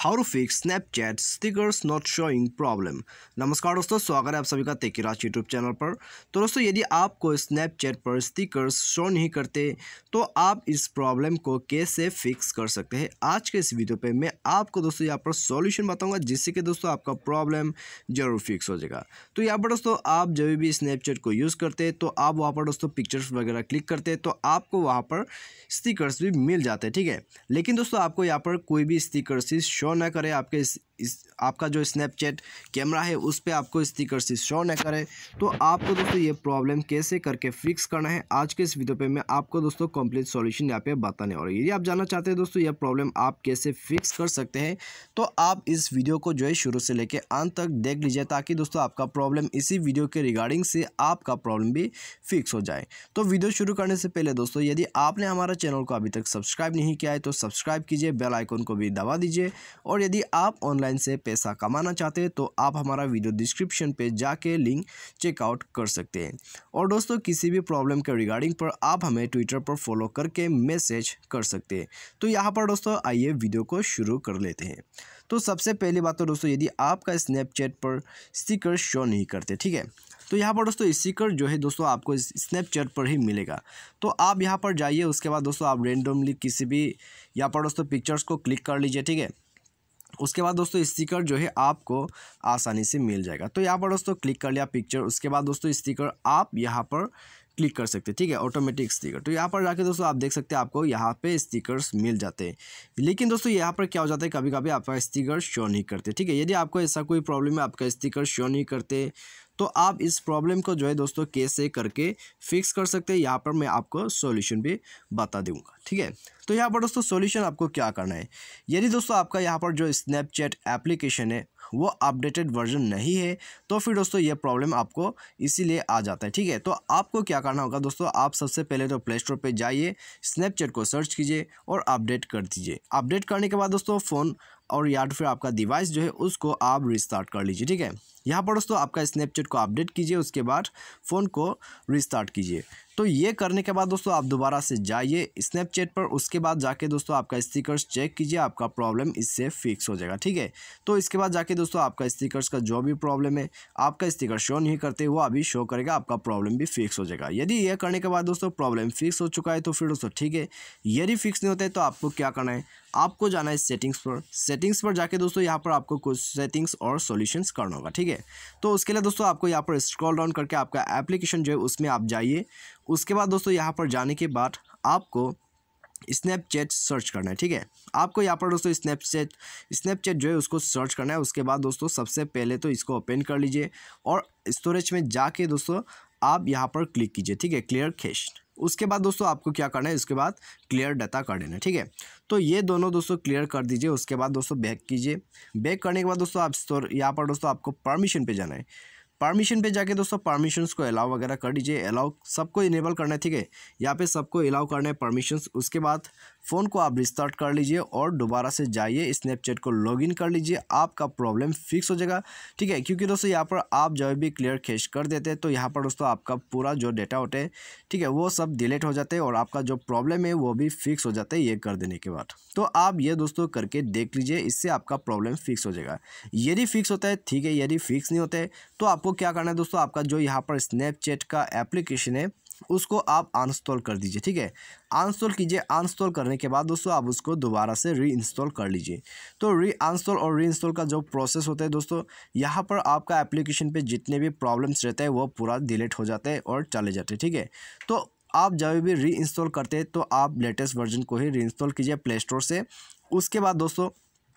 How to fix Snapchat stickers not showing problem. नमस्कार दोस्तों, स्वागत है आप सभी का तेकीराज यूट्यूब चैनल पर। तो दोस्तों, यदि आपको स्नैपचैट पर स्टिकर्स शो नहीं करते तो आप इस प्रॉब्लम को कैसे फिक्स कर सकते हैं। आज के इस वीडियो पे मैं आपको दोस्तों यहाँ पर सॉल्यूशन बताऊंगा जिससे कि दोस्तों आपका प्रॉब्लम जरूर फिक्स हो जाएगा। तो यहाँ पर दोस्तों आप जब भी स्नैपचैट को यूज़ करते हैं तो आप वहाँ पर दोस्तों पिक्चर्स वगैरह क्लिक करते हैं तो आपको वहाँ पर स्टिकर्स भी मिल जाते हैं, ठीक है। लेकिन दोस्तों आपको यहाँ पर कोई भी स्टिकर्स शो ना करे, आपके आपका जो स्नैपचैट कैमरा है उस पर आपको स्टिकर्स शो ना करे, तो आपको दोस्तों ये प्रॉब्लम कैसे करके फिक्स करना है आज के इस वीडियो पे मैं आपको दोस्तों कंप्लीट सॉल्यूशन यहाँ पे बताने वाला हूँ। यदि आप जानना चाहते हैं दोस्तों ये प्रॉब्लम आप कैसे फिक्स कर सकते हैं तो आप इस वीडियो को जो है शुरू से लेकर अंत तक देख लीजिए, ताकि दोस्तों आपका प्रॉब्लम इसी वीडियो के रिगार्डिंग से आपका प्रॉब्लम भी फिक्स हो जाए। तो वीडियो शुरू करने से पहले दोस्तों यदि आपने हमारा चैनल को अभी तक सब्सक्राइब नहीं किया है तो सब्सक्राइब कीजिए, बेल आइकन को भी दबा दीजिए। और यदि आप ऑनलाइन से पैसा कमाना चाहते हैं तो आप हमारा वीडियो डिस्क्रिप्शन पे जाके लिंक चेकआउट कर सकते हैं। और दोस्तों किसी भी प्रॉब्लम के रिगार्डिंग पर आप हमें ट्विटर पर फॉलो करके मैसेज कर सकते हैं। तो यहाँ पर दोस्तों आइए वीडियो को शुरू कर लेते हैं। तो सबसे पहली बात तो दोस्तों यदि आपका स्नैपचैट पर स्टिकर शो नहीं करते, ठीक है, तो यहाँ पर दोस्तों स्टिकर जो है दोस्तों आपको स्नैपचैट पर ही मिलेगा। तो आप यहाँ पर जाइए, उसके बाद दोस्तों आप रेंडमली किसी भी यहाँ पर दोस्तों पिक्चर्स को क्लिक कर लीजिए, ठीक है। उसके बाद दोस्तों स्टिकर जो है आपको आसानी से मिल जाएगा। तो यहाँ पर दोस्तों क्लिक कर लिया पिक्चर, उसके बाद दोस्तों स्टिकर आप यहाँ पर क्लिक कर सकते हैं, ठीक है, ऑटोमेटिक स्टिकर। तो यहाँ पर जाके दोस्तों आप देख सकते हैं आपको यहाँ पे स्टिकर्स मिल जाते हैं। लेकिन दोस्तों यहाँ पर क्या हो जाता है, कभी कभी आपका स्टिकर शो नहीं करते, ठीक है। यदि आपको ऐसा कोई प्रॉब्लम है, आपका स्टिकर शो नहीं करते, तो आप इस प्रॉब्लम को जो है दोस्तों कैसे करके फिक्स कर सकते हैं यहाँ पर मैं आपको सॉल्यूशन भी बता दूंगा, ठीक है। तो यहाँ पर दोस्तों सॉल्यूशन आपको क्या करना है, यदि दोस्तों आपका यहाँ पर जो स्नैपचैट एप्लीकेशन है वो अपडेटेड वर्जन नहीं है तो फिर दोस्तों ये प्रॉब्लम आपको इसीलिए आ जाता है, ठीक है। तो आपको क्या करना होगा दोस्तों, आप सबसे पहले तो प्ले स्टोर पे जाइए, स्नैपचैट को सर्च कीजिए और अपडेट कर दीजिए। अपडेट करने के बाद दोस्तों फ़ोन और या फिर आपका डिवाइस जो है उसको आप रिस्टार्ट कर लीजिए, ठीक है। यहाँ पर दोस्तों आपका स्नैपचैट को अपडेट कीजिए, उसके बाद फ़ोन को रिस्टार्ट कीजिए। तो ये करने के बाद दोस्तों आप दोबारा से जाइए स्नैपचैट पर, उसके बाद जाके दोस्तों आपका स्टिकर्स चेक कीजिए, आपका प्रॉब्लम इससे फिक्स हो जाएगा, ठीक है। तो इसके बाद जाके दोस्तों आपका स्टिकर्स का जो भी प्रॉब्लम है, आपका स्टिकर शो नहीं करते वो अभी शो करेगा, आपका प्रॉब्लम भी फिक्स हो जाएगा। यदि ये करने के बाद दोस्तों प्रॉब्लम फिक्स हो चुका है तो फिर दोस्तों ठीक है। यदि फिक्स नहीं होता है तो आपको क्या करना है, आपको जाना है सेटिंग्स पर। सेटिंग्स पर जाके दोस्तों यहाँ पर आपको कुछ सेटिंग्स और सॉल्यूशंस करना होगा, ठीक है। तो उसके लिए दोस्तों आपको यहाँ पर स्क्रॉल डाउन करके आपका एप्लीकेशन जो है उसमें आप जाइए। उसके बाद दोस्तों यहाँ पर जाने के बाद आपको स्नैपचैट सर्च करना है, ठीक है। आपको यहाँ पर दोस्तों स्नैपचैट जो है उसको सर्च करना है। उसके बाद दोस्तों सबसे पहले तो इसको ओपन कर लीजिए और स्टोरेज में जाके दोस्तों आप यहाँ पर क्लिक कीजिए, ठीक है, क्लियर कैश। उसके बाद दोस्तों आपको क्या करना है, उसके बाद क्लियर डाटा कर देना है, ठीक है। तो ये दोनों दोस्तों क्लियर कर दीजिए। उसके बाद दोस्तों बैक कीजिए। बैक करने के बाद दोस्तों आप यहाँ पर दोस्तों आपको परमिशन पे जाना है। परमिशन पे जाके दोस्तों परमिशंस को अलाउ वगैरह कर दीजिए। अलाउ सबको इनेबल करना है, ठीक है, यहाँ पे सबको अलाउ करना है परमिशंस। उसके बाद फ़ोन को आप रिस्टार्ट कर लीजिए और दोबारा से जाइए स्नैपचैट को लॉगिन कर लीजिए, आपका प्रॉब्लम फिक्स हो जाएगा, ठीक है। क्योंकि दोस्तों यहाँ पर आप जब भी क्लियर कैश कर देते हैं तो यहाँ पर दोस्तों आपका पूरा जो डेटा होता है, ठीक है, वो सब डिलीट हो जाते हैं और आपका जो प्रॉब्लम है वो भी फिक्स हो जाता है ये कर देने के बाद। तो आप ये दोस्तों करके देख लीजिए, इससे आपका प्रॉब्लम फिक्स हो जाएगा। यदि फिक्स होता है ठीक है, यदि फिक्स नहीं होता है तो आपको क्या करना है दोस्तों, आपका जो यहाँ पर स्नैपचैट का एप्लीकेशन है उसको आप अनइंस्टॉल कर दीजिए, ठीक है। अनइंस्टॉल कीजिए। अनइंस्टॉल करने के बाद दोस्तों आप उसको दोबारा से रीइंस्टॉल कर लीजिए। तो अनइंस्टॉल और रीइंस्टॉल का जो प्रोसेस होता है दोस्तों, यहाँ पर आपका एप्लीकेशन पे जितने भी प्रॉब्लम्स रहते हैं वो पूरा डिलीट हो जाते हैं और चले जाते हैं, ठीक है। तो आप जब भी रीइंस्टॉल करते हैं तो आप लेटेस्ट वर्जन को ही रीइंस्टॉल कीजिए प्ले स्टोर से। उसके बाद दोस्तों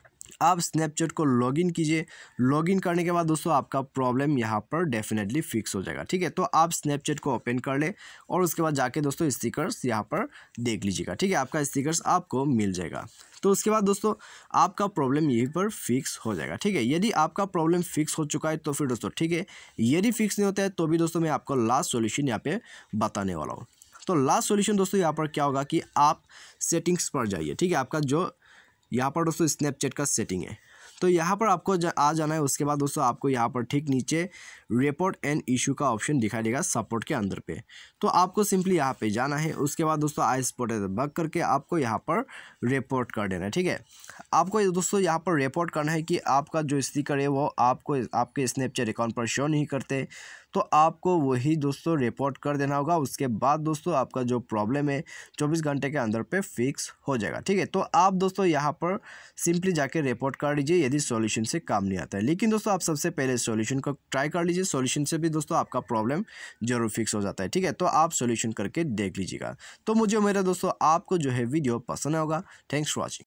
आप स्नैपचैट को लॉगिन कीजिए। लॉगिन करने के बाद दोस्तों आपका प्रॉब्लम यहाँ पर डेफिनेटली फिक्स हो जाएगा, ठीक है। तो आप स्नैपचैट को ओपन कर ले और उसके बाद जाके दोस्तों स्टिकर्स यहाँ पर देख लीजिएगा, ठीक है, आपका स्टिकर्स आपको मिल जाएगा। तो उसके बाद दोस्तों आपका प्रॉब्लम यहीं पर फिक्स हो जाएगा, ठीक है। यदि आपका प्रॉब्लम फिक्स हो चुका है तो फिर दोस्तों ठीक है। यदि फिक्स नहीं होता है तो भी दोस्तों मैं आपको लास्ट सॉल्यूशन यहाँ पे बताने वाला हूँ। तो लास्ट सॉल्यूशन दोस्तों यहाँ पर क्या होगा कि आप सेटिंग्स पर जाइए, ठीक है। आपका जो यहाँ पर दोस्तों स्नैपचैट का सेटिंग है, तो यहाँ पर आपको आ जाना है। उसके बाद दोस्तों आपको यहाँ पर ठीक नीचे रिपोर्ट एंड इशू का ऑप्शन दिखाई देगा सपोर्ट के अंदर पे। तो आपको सिंपली यहाँ पे जाना है। उसके बाद दोस्तों आई स्पॉटेड बग करके आपको यहाँ पर रिपोर्ट कर देना है। ठीक है, आपको दोस्तों यहाँ पर रिपोर्ट करना है कि आपका जो स्टिकर है वो आपको आपके स्नैपचैट अकाउंट पर शो नहीं करते, तो आपको वही दोस्तों रिपोर्ट कर देना होगा। उसके बाद दोस्तों आपका जो प्रॉब्लम है 24 घंटे के अंदर पे फिक्स हो जाएगा। ठीक है, तो आप दोस्तों यहाँ पर सिंपली जाके रिपोर्ट कर लीजिए यदि सॉल्यूशन से काम नहीं आता है। लेकिन दोस्तों आप सबसे पहले सॉल्यूशन को ट्राई कर लीजिए, सॉल्यूशन से भी दोस्तों आपका प्रॉब्लम जरूर फिक्स हो जाता है। ठीक है, तो आप सॉल्यूशन करके देख लीजिएगा। तो मुझे मेरे दोस्तों आपको जो है वीडियो पसंद होगा। Thanks for watching.